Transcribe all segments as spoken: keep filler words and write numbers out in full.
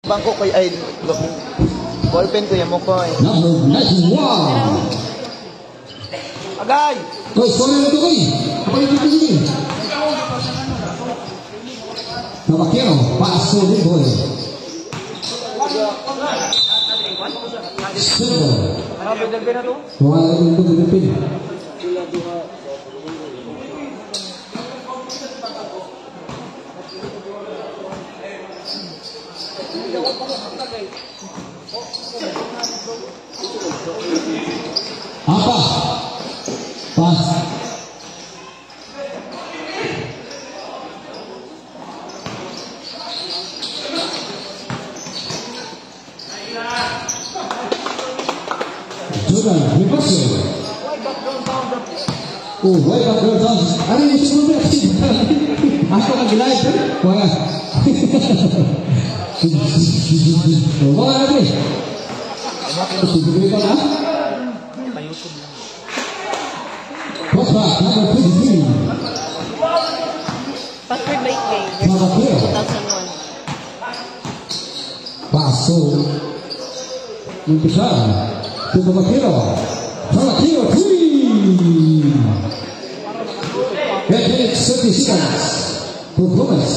Bangko ko ay ballpen ko yung mo ko ay. Nice one. Agay. Koy, sorry na ito koy. Apa yung ito ini? Nabakero, paso din boy. Silver. Ano bedel na to? Wala yung ito Pilipin. Apa? Pas. Jordan, reverse. Oh, why background sound? Ada yang mesti boleh sih. Aku lagi live. Wah. Wah lagi. Sudah kan? Password number twenty-three. Password by K. Number two thousand one. Paso. Umpisa. Tudo Bakero. Bakero three. Red minutes thirty seconds. Performance.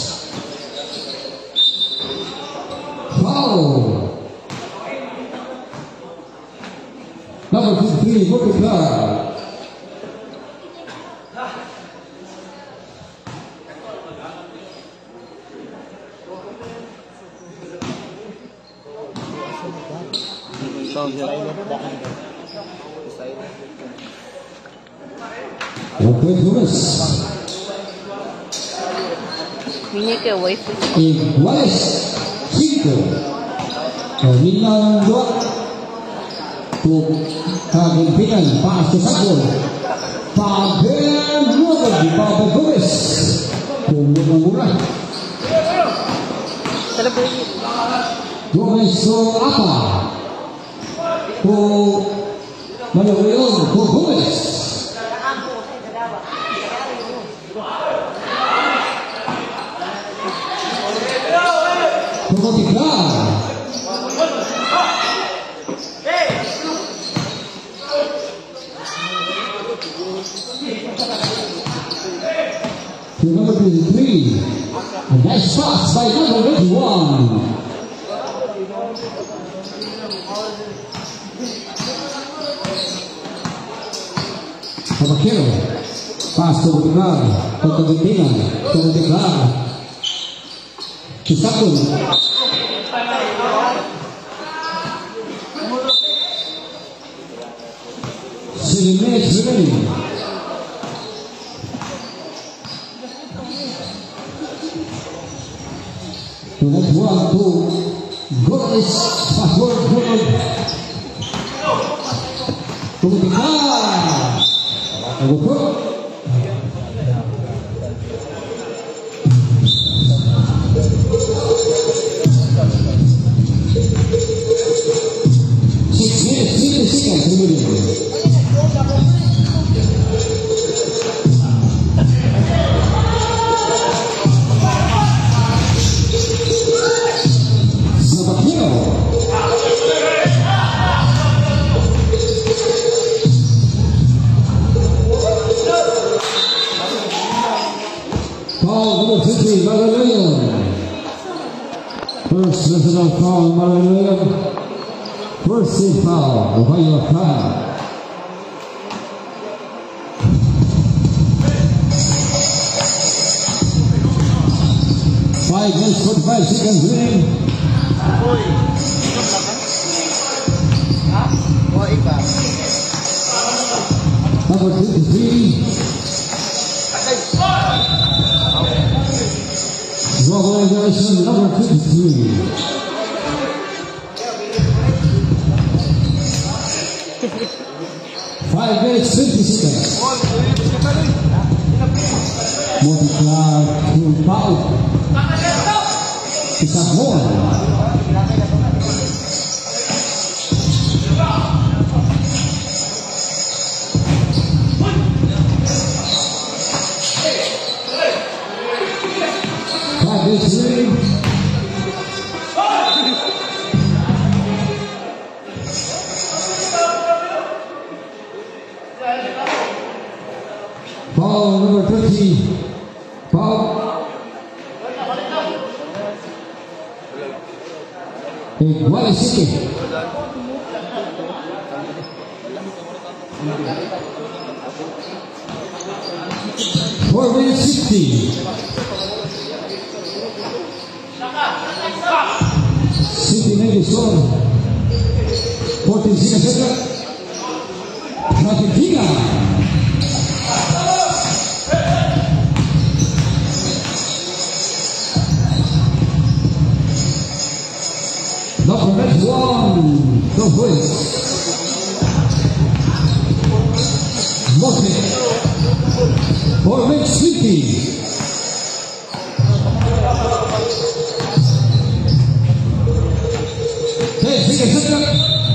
Foul. Number fifty-three, Monica. Okay, Thomas. Ini ke wifi. Iguales cinco. Terminal dua. Untuk kemungkinan pasu satu. Pagen dua di bawah Gomez. Kemudian murah. Terlebih. Gomez so apa? Ko Malawion ko Gomez. Kumbati. To number twenty-three, a nice pass by number twenty-one. Bakero, pass to Bukar, to Kegentingan, to Bukar. Kisakun. Seven minutes remaining. To that one, to goalless backward goal. To Bukar. Bukar. Six minutes, fifty seconds remaining. Foul number fifty, Malawion. First personal foul, Malawion. First team foul, Ohayou foul. Five minutes, forty-five seconds remaining. Number fifty-three. Organization number fifty-three. Five minutes, fifty seconds. Multiply to foul. It's a more. Five minutes remaining. Kumbati City. four minutes sixty. City made the score. fourteen seconds. Traffic Giga. Number next one, the voice. Motley. For Vid sixty-eight. Okay, second second.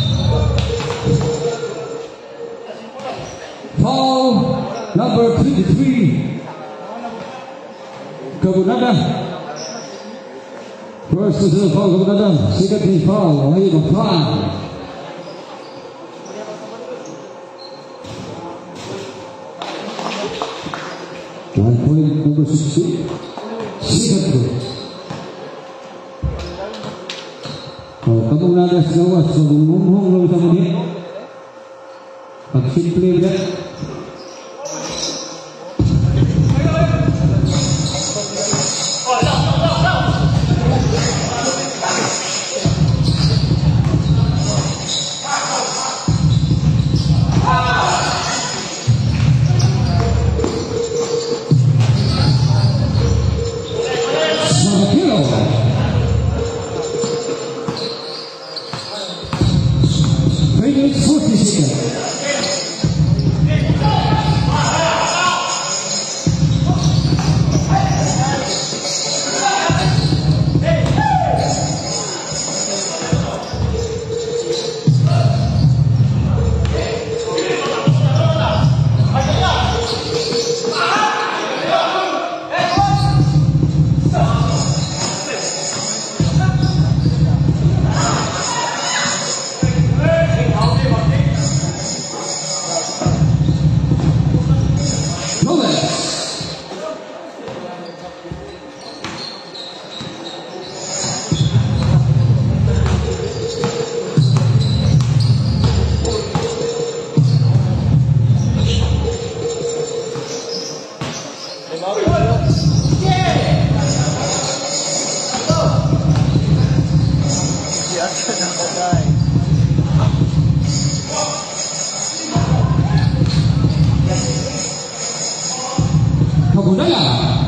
Foul number twenty-three. Kabunada. First personal foul, Kabunada. Second team foul, ohayou mactan. One point number sixty. Second goal. Oh, Kabunada sa gawas, so bumumhong lang sa muli. Pag simple ulit. forty seconds. Kabunada.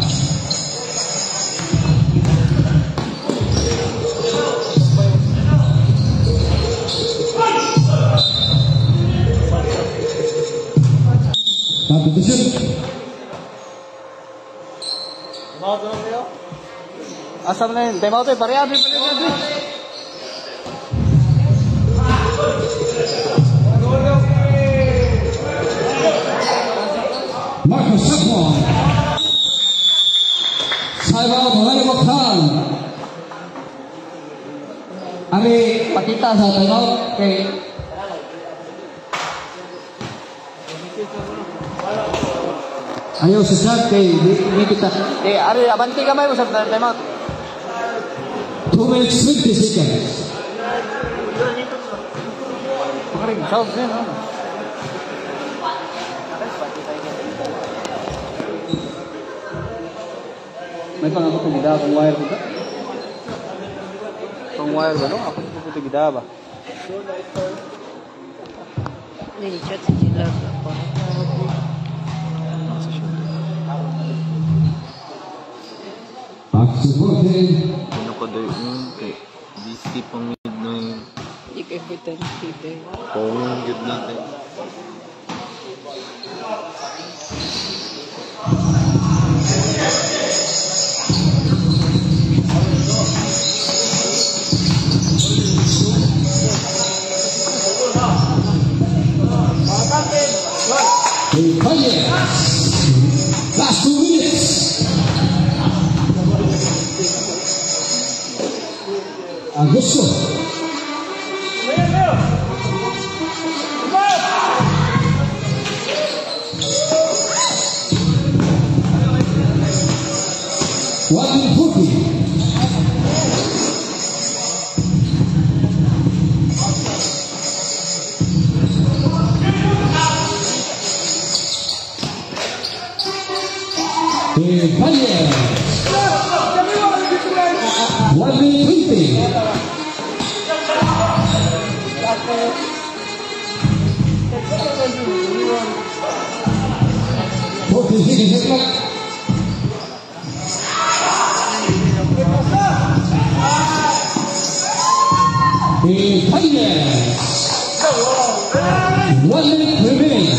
Competition. Asam na yun. Time out eh. Pare-abri pa rin natin. Marcus Chapman. Time out, ohayou mactan. Ari, pakita sa time out kay ayaw sa shot kay hindi kita. Eh, Ari, abanti kamay mo sa time out. two minutes twenty seconds. Pakaring, south din, no? May pangako itong gida kung wire ko ka? Kung wire ba, no? Ako itong gida ba? Hindi, chat si Gila ako. Ano ko doon yung kay D C pang mid na yung Hindi kayo putan kita. pong good natin. Last two minutes. Agosto. One forty. Forty seconds left. The final. One minute remaining.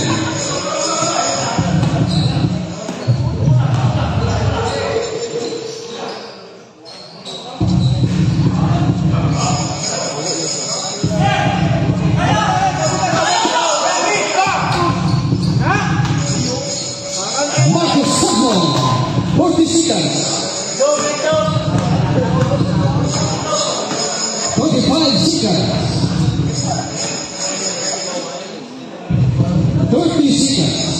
forty seconds. twenty-five seconds. thirty seconds.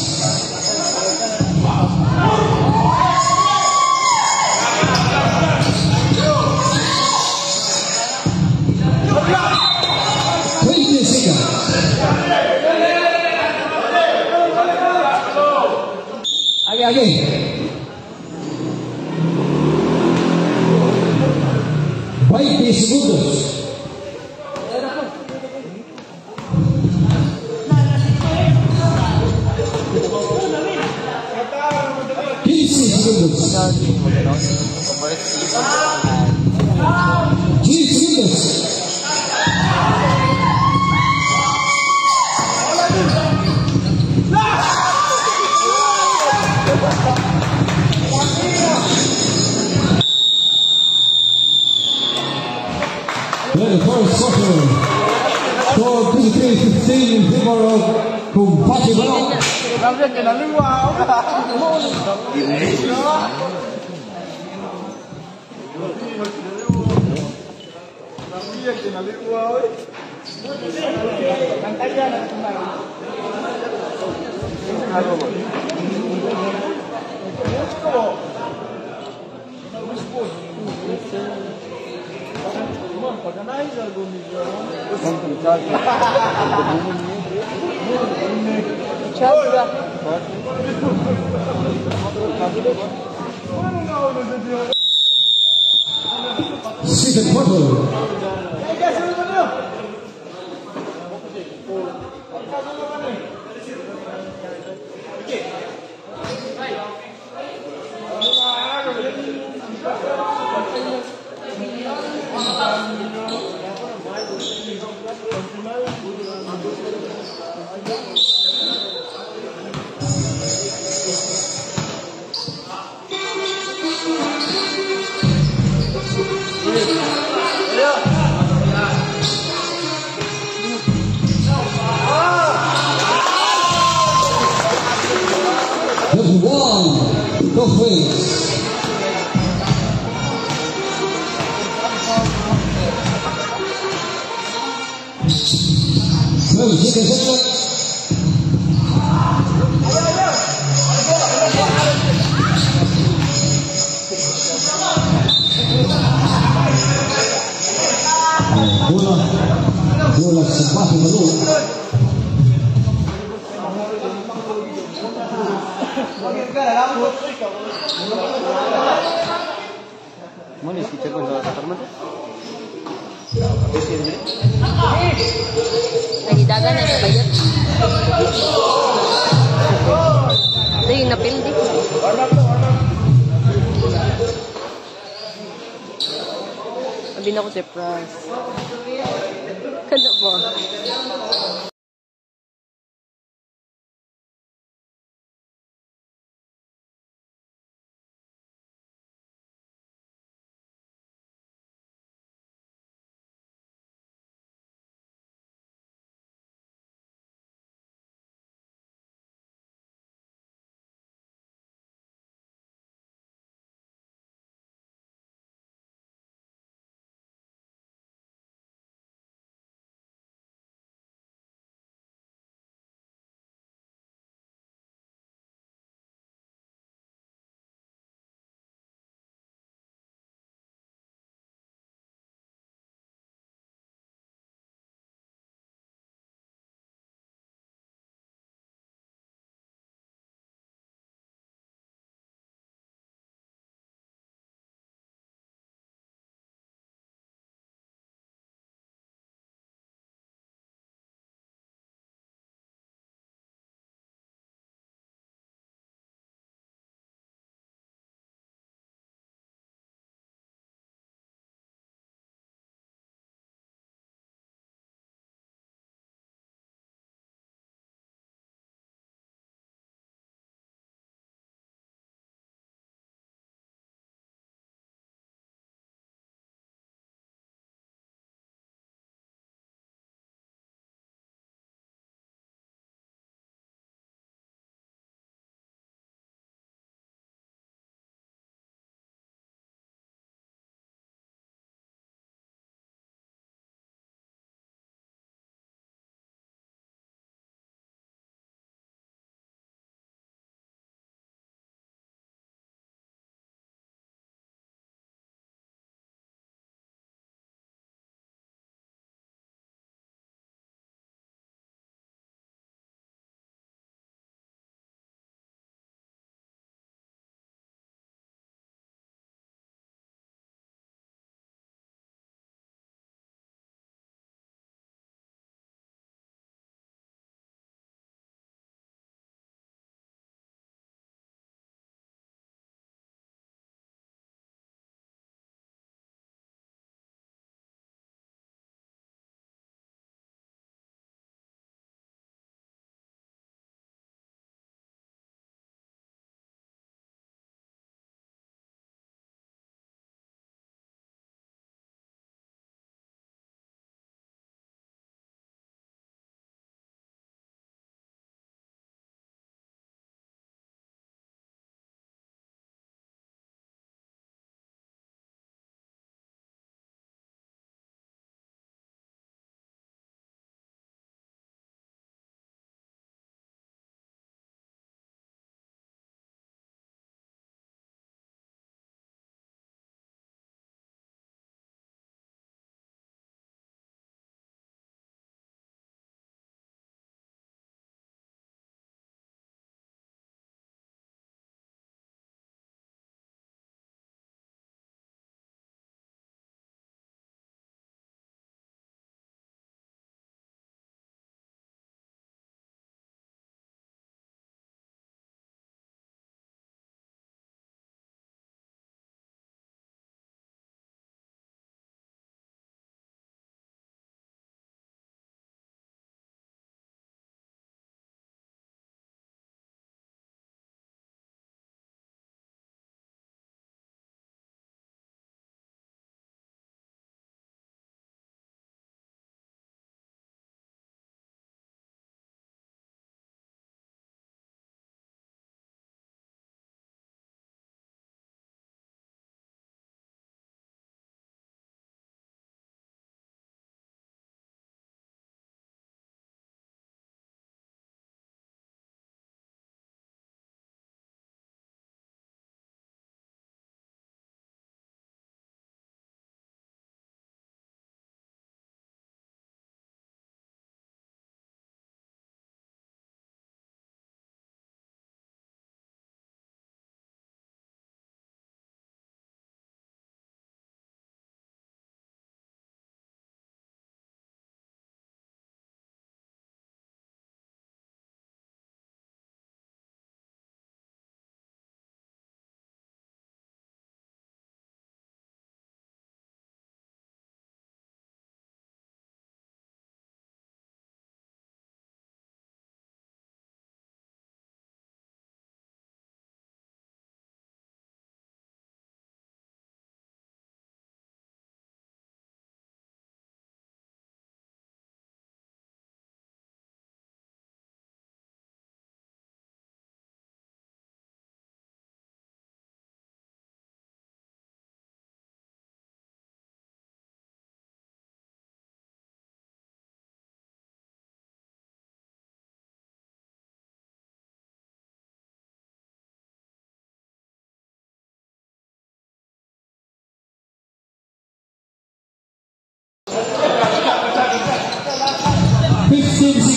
twenty seconds. Again, again. veinte segundos. quince segundos. quince segundos. The first quarter score twenty-three fifteen in favor of Kumbati balo. Second quarter. Just one, go please. Seven seconds left. Bola, bola sempat belum. Mana sih cakap dah tak mana? Lagi dagan na bayad. Ito yung napil di. Sabi na ko si Pras. Kada ba?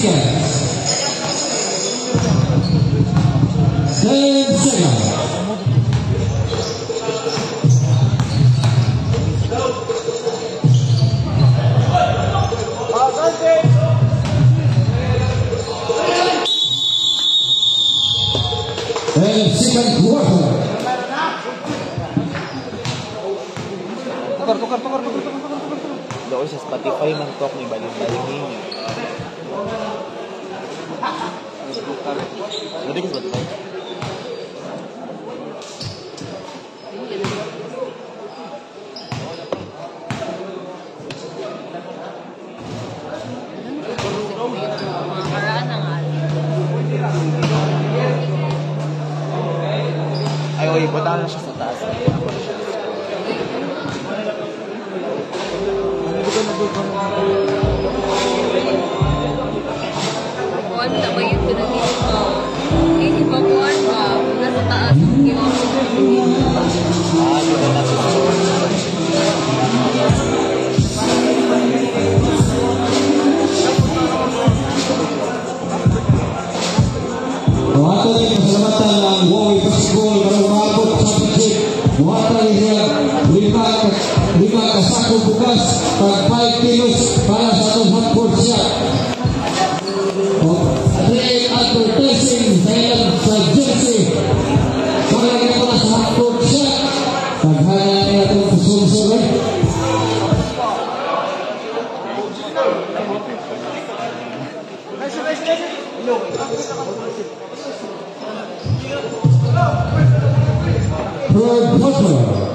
seconds. ten seconds. And second quarter. Tukar, tukar, tukar, tukar, tukar, tukar, tukar. Doon sa Spotify man talk ni baling-baling niya. Pwede ka sa Spotify? Mga karaan ng Ay, oy, punta na siya sa taas. buwan na ba yun ko na dito? Hindi ba buwan ba? Nasa taas. Ah, doon na sa Muhatay pasalamatan ng Wowi Basketball para umabot sa championship. Muhatay niya lima, lima kasako bukas pag five kilos para sa itong hot-court shot. Trade advertising dahil sa jersey. Paglagay ko na sa hot-court shot. Paghana niya itong puso-puso. Third quarter.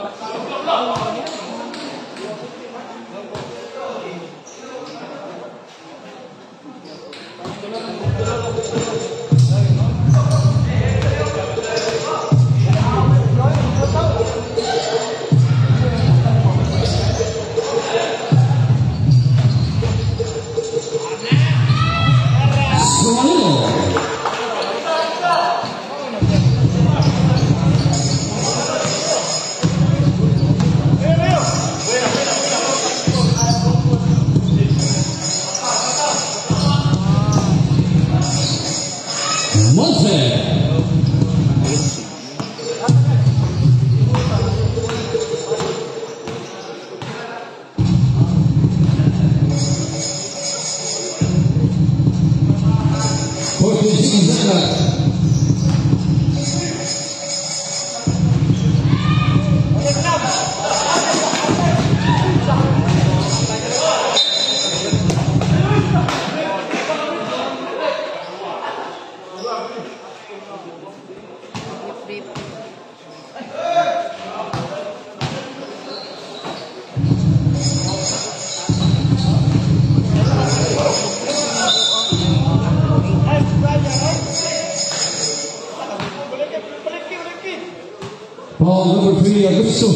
Ball number three, Augusto.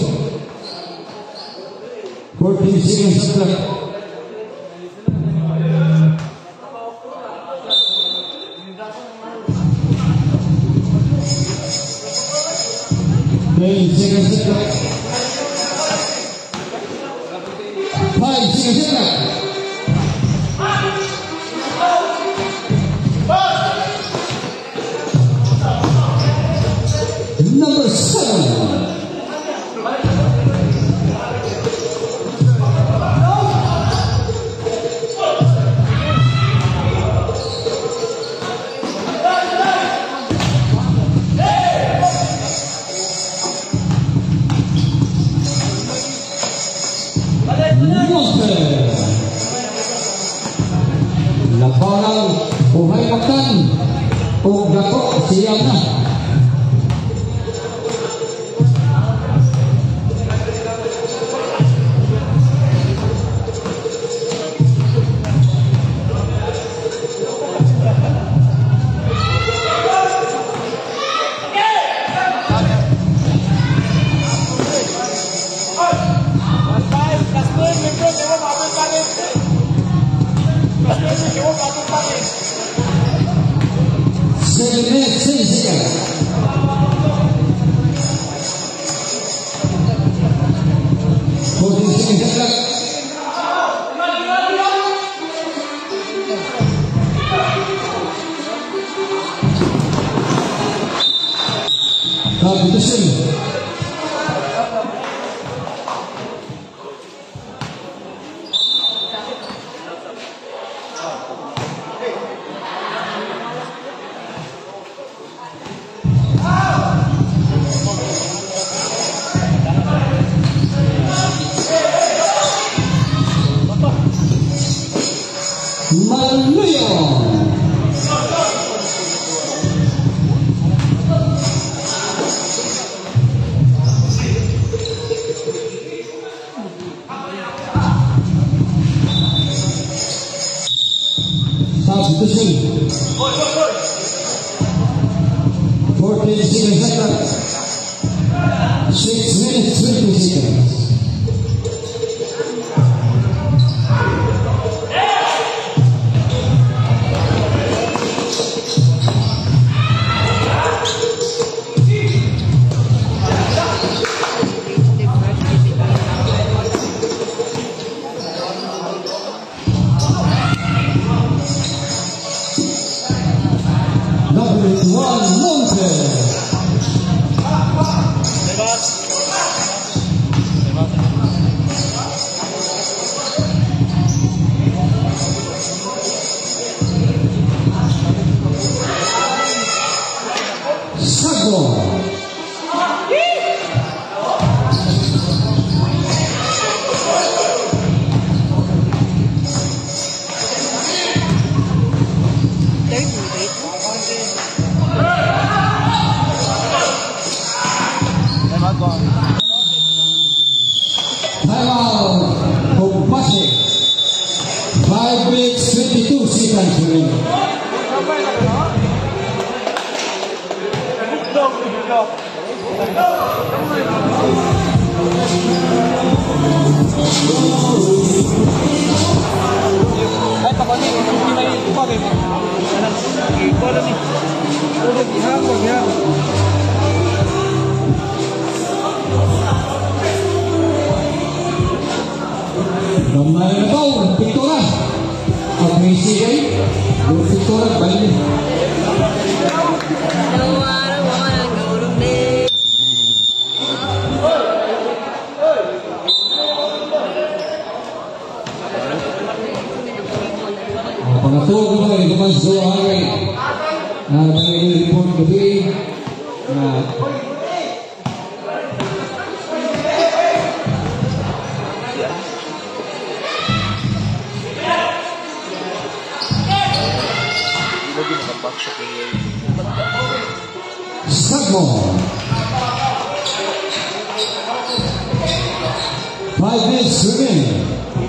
fourteen seconds left. ten seconds left. five seconds left. Number seven. Labanan ohayou mactan o dako siyang na. Seven minutes, ten seconds. fourteen seconds left. Competition. Maluyon. Substitution. fourteen seconds. six minutes twenty seconds. One Monte. Sago. Timeout. Kumbati. five minutes twenty-two seconds remaining. Gambar na daw, piktura. Ang may sigay, yung piktura, balik. Don't wanna wanna go to bed. Pangatulo ko rin, naman sa hari. Na nag-report gabi. Na Sago. Five minutes remaining.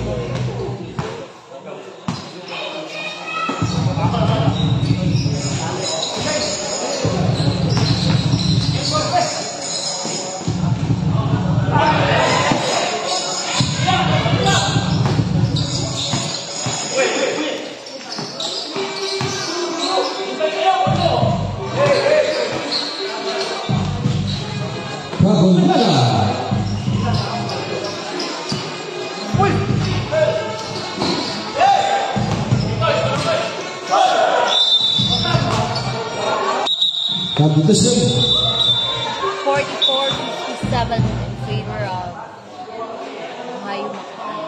Competition. forty-four fifty-seven in favor of ohayou mactan.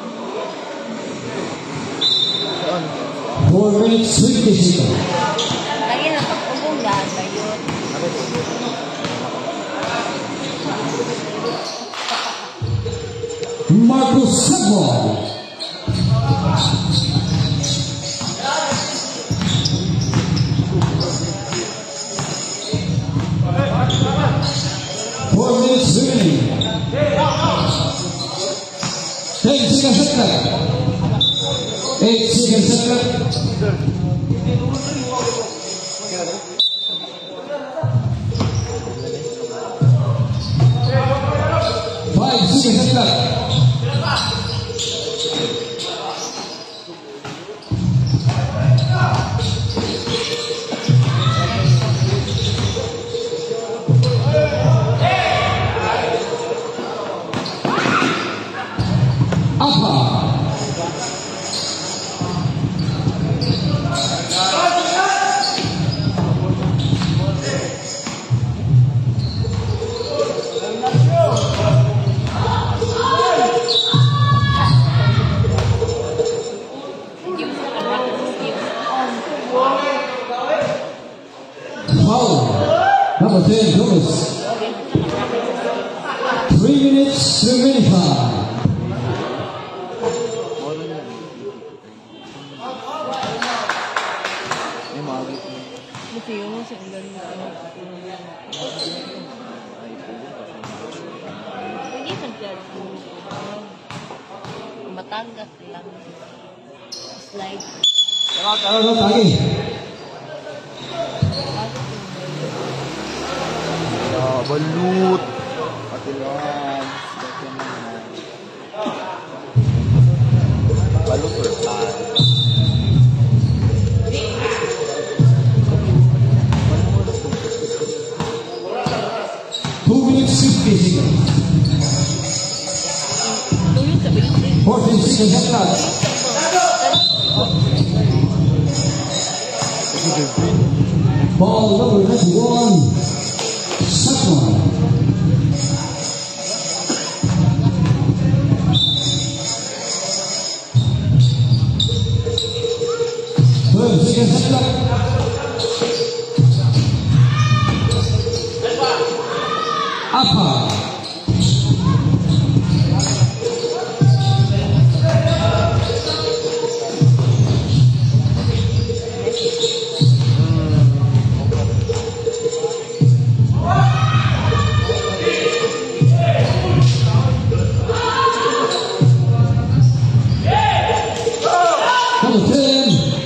four minutes twenty seconds. Lagi na pagpugong daan ba yun? Marcos Sago. Four minutes remaining. Ten seconds left. Eight seconds left. Five seconds left. Number ten, Thomas. Three minutes remaining time. May mga Kasi yung sa ganda. Hindi man siya. Matanggap lang. Slide. Ano na lagi? ah, balut. Pati lang. Balut or pan? Two minutes fifty seconds. Tuyot sa bilis. Fourteen seconds at last. Ball number twenty-one. Second. Twelve seconds at last. Apa. Number ten.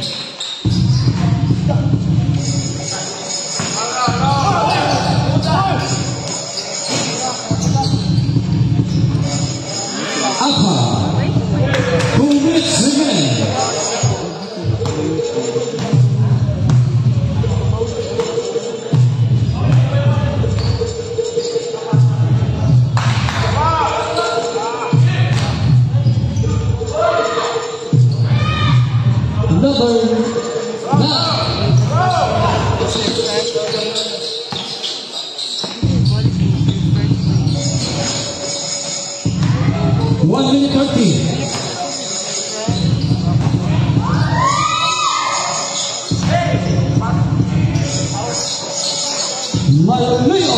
Apa. Two minutes remain. Number nine. One minute thirty. Malayo.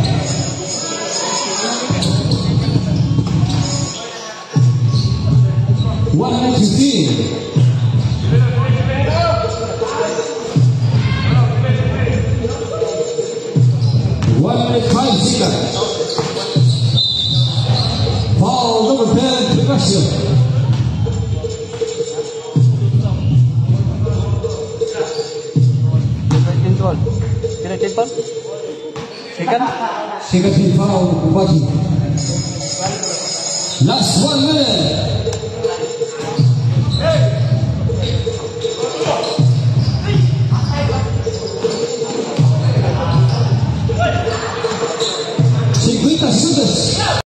One minute fifteen. One minute five seconds. Foul number ten, Sebastian. Control. Kira cepat. Second. Second foul, Kumbati. Last one minute. cincuenta segundos.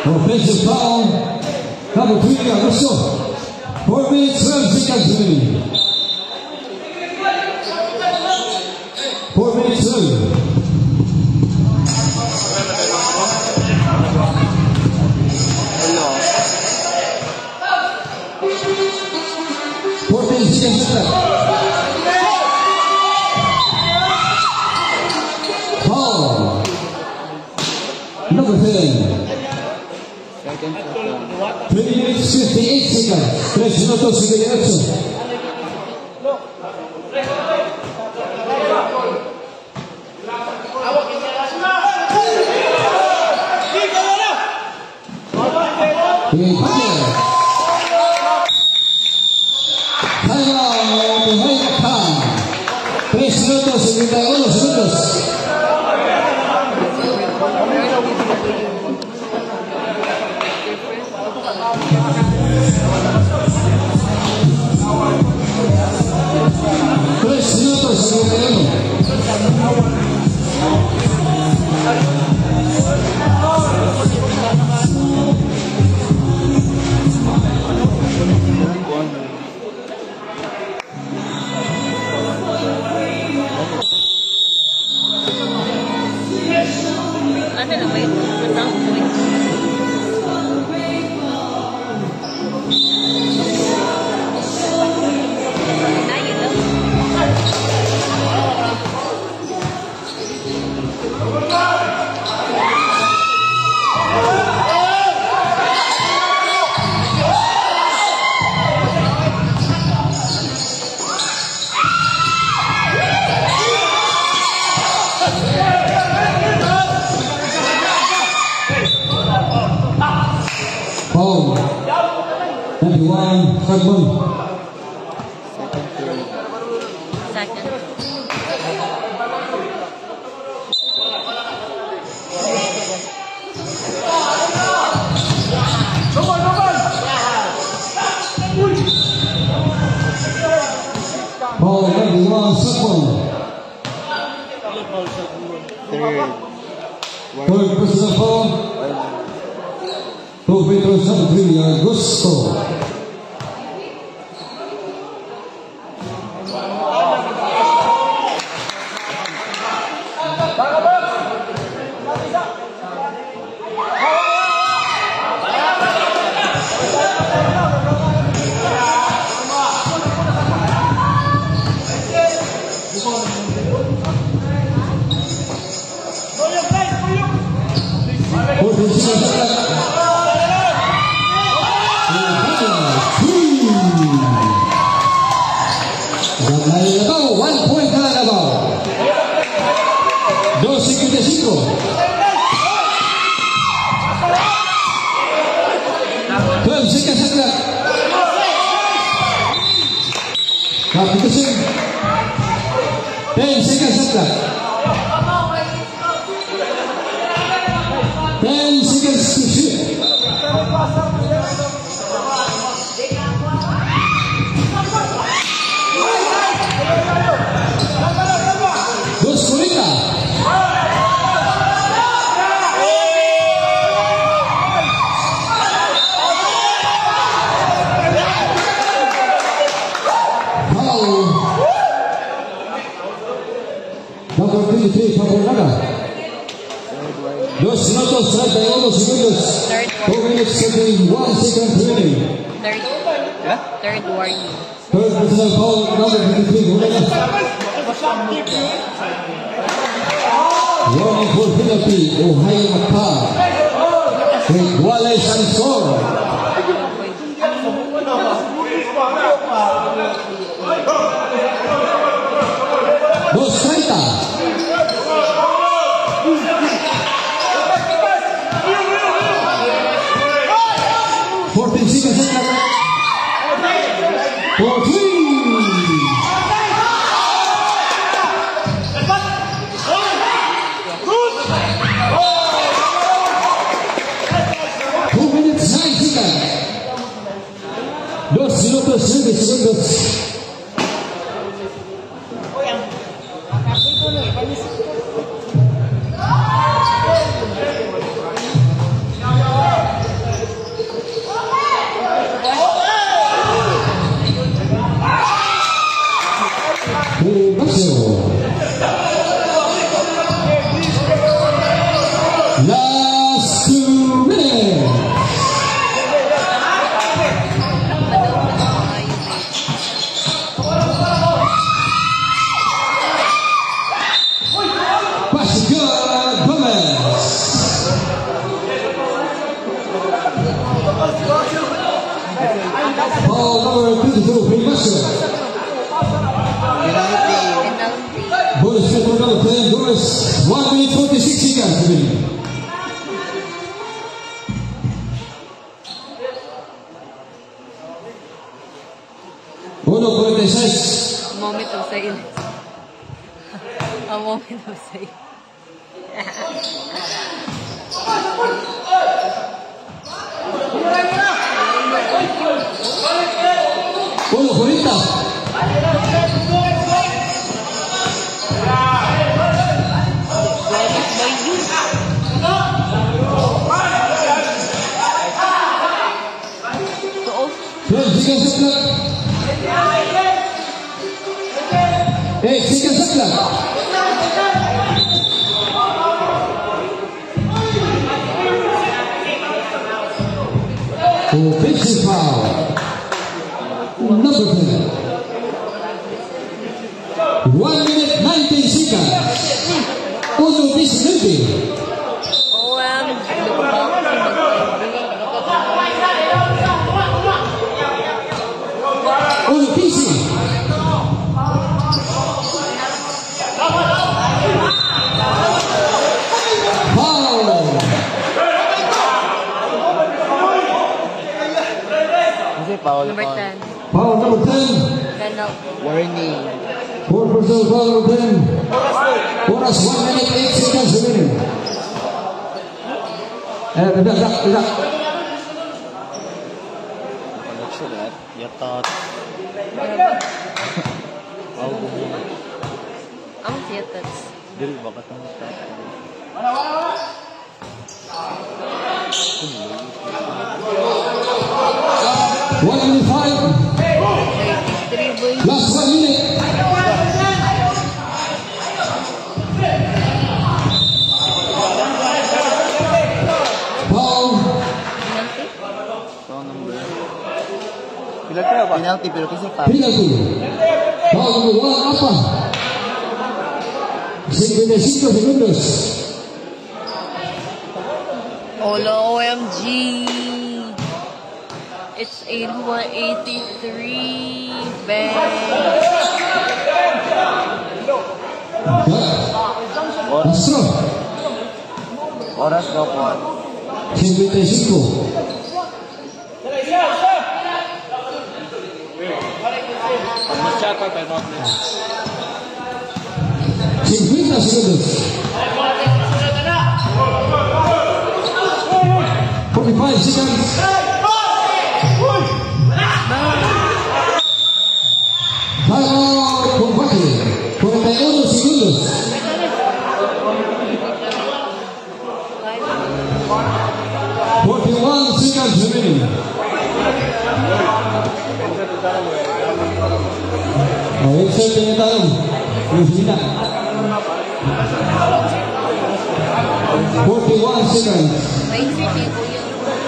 Offensive foul. Number three, Augusto. Four minutes, twelve seconds remaining. Four minutes, twelve. Fourteen seconds left. Foul. Number ten. Three minutes, fifty-eight seconds. Tres minutos y dieciocho. Tres minutos y treinta y uno segundos. Tres minutos y treinta y uno. Ano na ba yun? Masang point. Na yun lang. Foul. twenty-one, Sagbon. Second. Foul, twenty-one, Sagbon. Third. Third personal foul. Two free throws, number three, Augusto. fourteen seconds left. One point na nabaw. Dos cincuenta y cinco. Twelve seconds left. Competition. Ten seconds left. Ten seconds to shoot. Dos Kurita. Foul. Number twenty-three, Pampanga. Dos minutos, treinta y uno segundos. Two minutes, thirty-one seconds remaining. Third. Third warning. Third personal foul, number twenty-three, Pampanga. Warning for penalty, Ohayou mactan. With Wallace and score. Dos treinta. Fourteen seconds left. Fourteen. Two minutes nine seconds. Dos minutos seis segundos. Foul number twenty-two, Primasya. Penalty. Penalty. Bonus set for number ten, Doris. one minute forty-six seconds remaining. Uno cuarenta y seis. Moment of silence. A moment of silence. Uno cuarenta. twelve seconds of clock. eight seconds of clock. Offensive foul. Number ten. one minute nineteen seconds. Uno diecinueve. O M G. Uno quince. Foul. Kasi foul. Number ten. Foul number ten. Penalty. Warning. Four personal foul number ten. Bonus one minute eight seconds remaining. Eh, redak, redak, redak. Nakalap sila at yatat. Wow, bumili. Ang theaters. Dili, bakit ang yatat? one minute five. thirty-three boys. Last one minute. Foul. Penalty. So, number. Pila kaya ba? Penalty pero kasi foul. Penalty. Foul number one, apa? fifty-five segundos. Hola, O M G. It's eighty-one eighty-three. Bang. Astro. Oras daw po. fifty-five. fifty segundos. forty-five seconds. Timeout Kumbati. forty-one segundos. forty-one seconds remaining. Oh, insert niya tayo. Yung sina. forty-one seconds. Basic eh, kuya.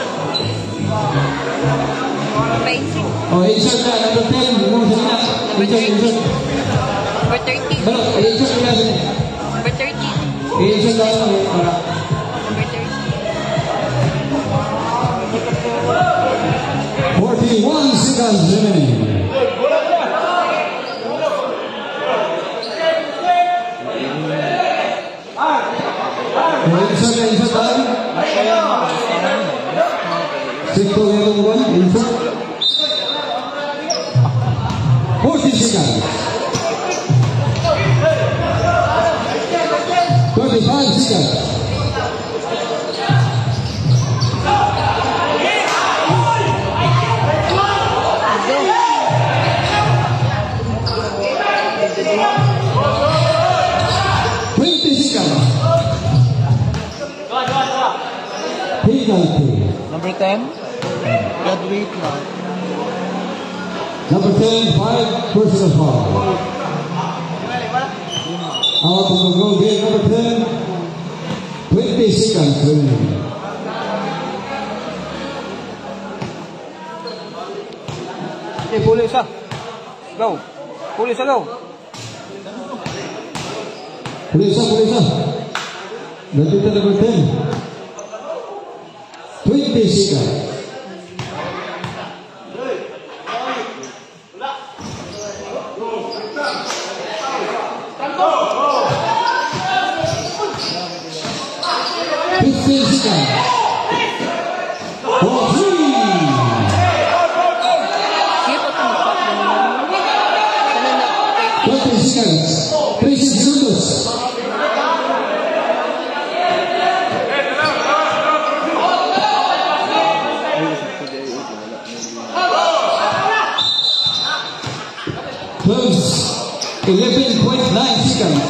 Basic. Oh, insert na. Number ten. Yung sina. Insert, insert. Number thirty. Balo, insert niya sina. Number thirty. I-insert tayo. Para. Number thirty. forty-one seconds remaining. Oh, insert na, insert tayo. Sikto yung one, insert. forty seconds. twenty-five seconds. twenty seconds. Penalty. Number ten. Graduate na. Number ten, five personal foul. Out of the goal game, number ten, twenty seconds remaining. Okay, pulis ah. Go. Pulis ah, go. Pulisa, pulisa. Ganti ka number ten. twenty seconds. twelve, eleven point nine seconds.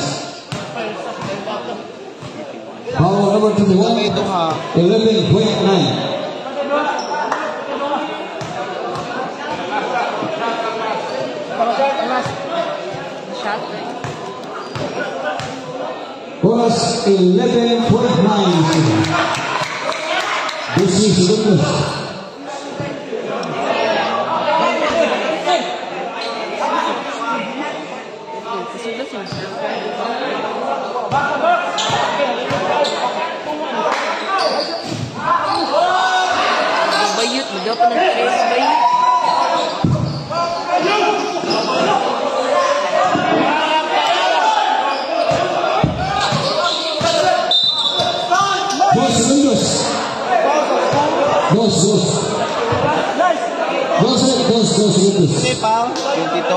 Power number twenty-one, eleven point nine. Shot. Oras eleven point nine seconds. This is segundos. Susunod yung bayot mo daw pa nag-stress bayot. Dos segundos. Dos, dos. Dos, dos, dos segundos. Hindi pa. twenty-two.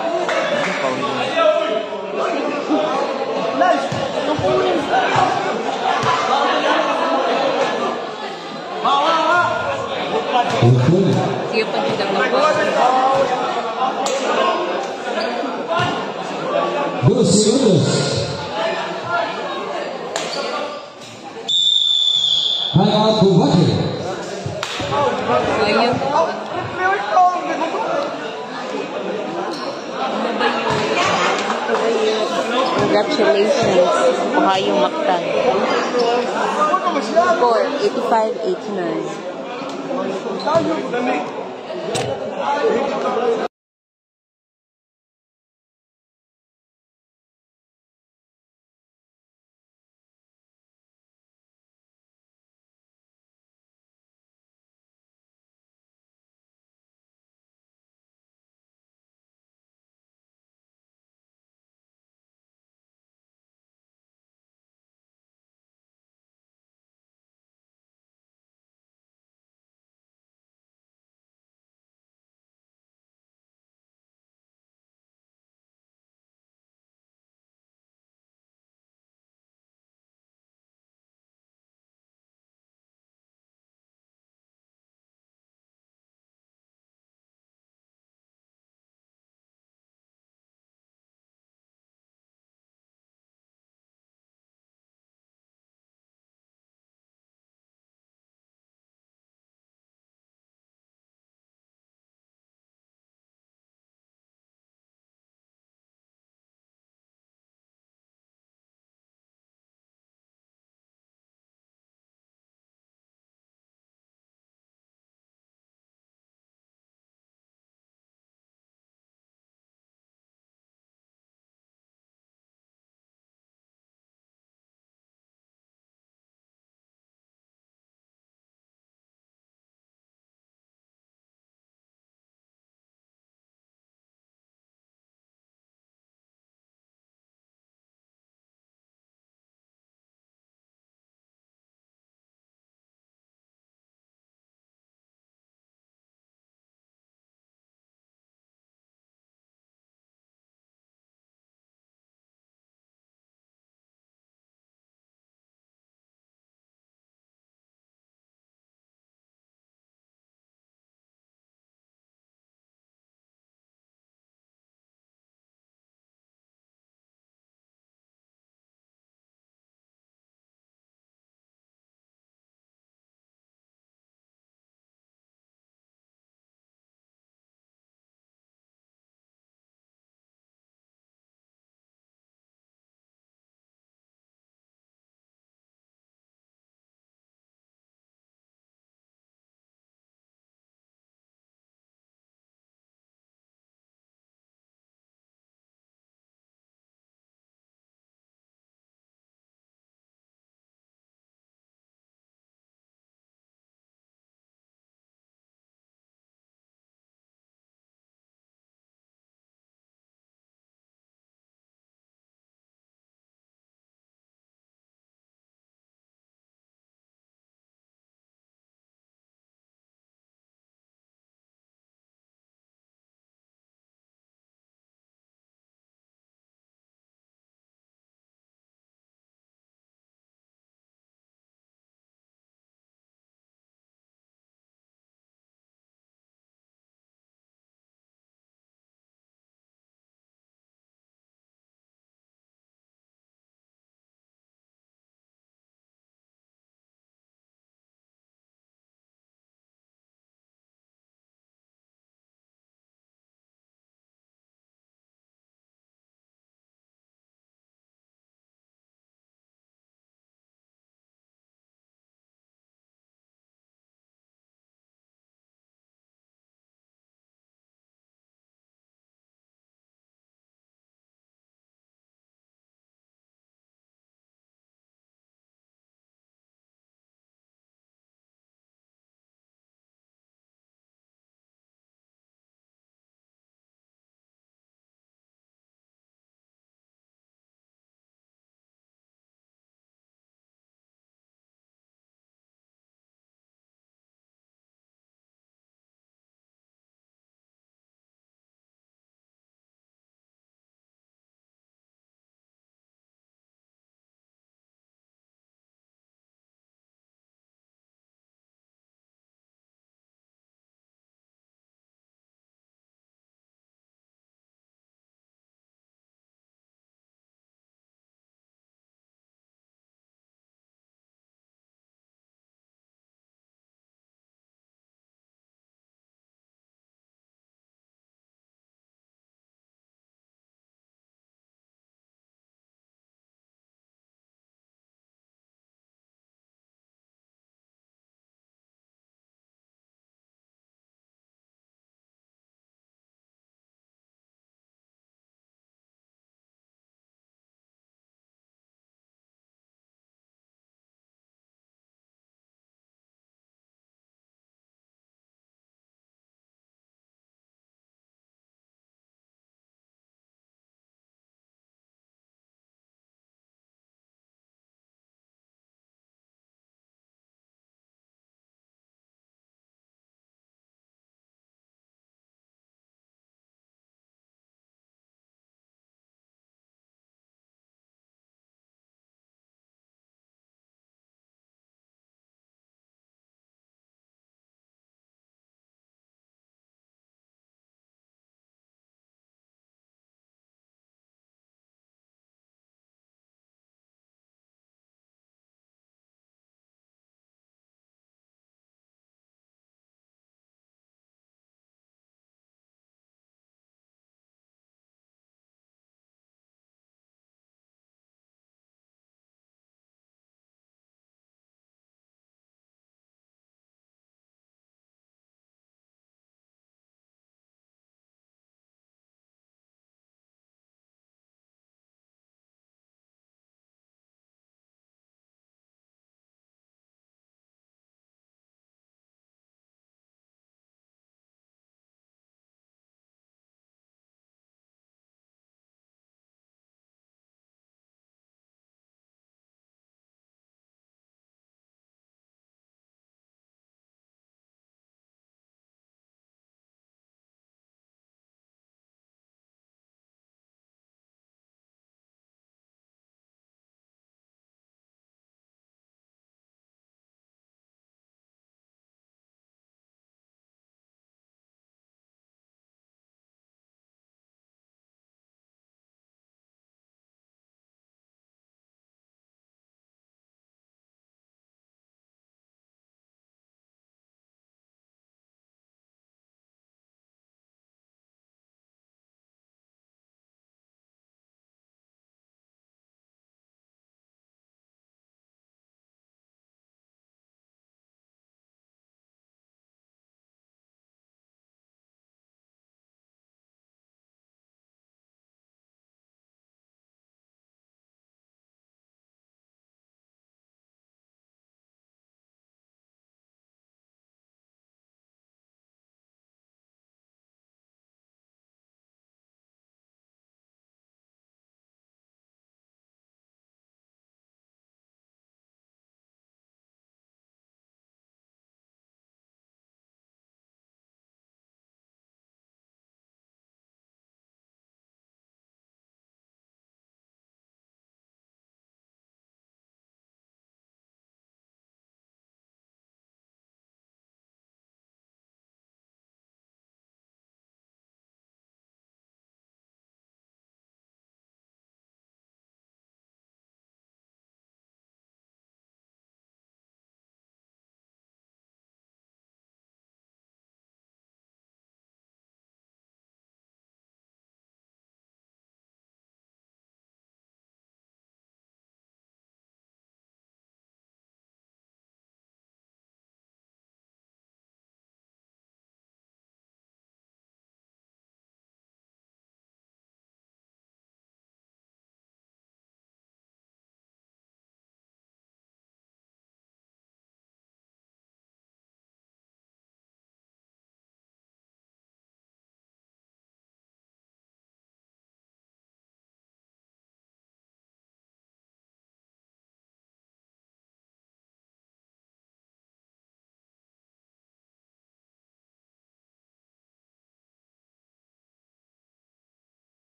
Okay. Sige pa din ang mga. Dos segundos. Time out Kumbati. Bayot. Congratulations. Ohayou mactan. Score eighty-five eighty-nine.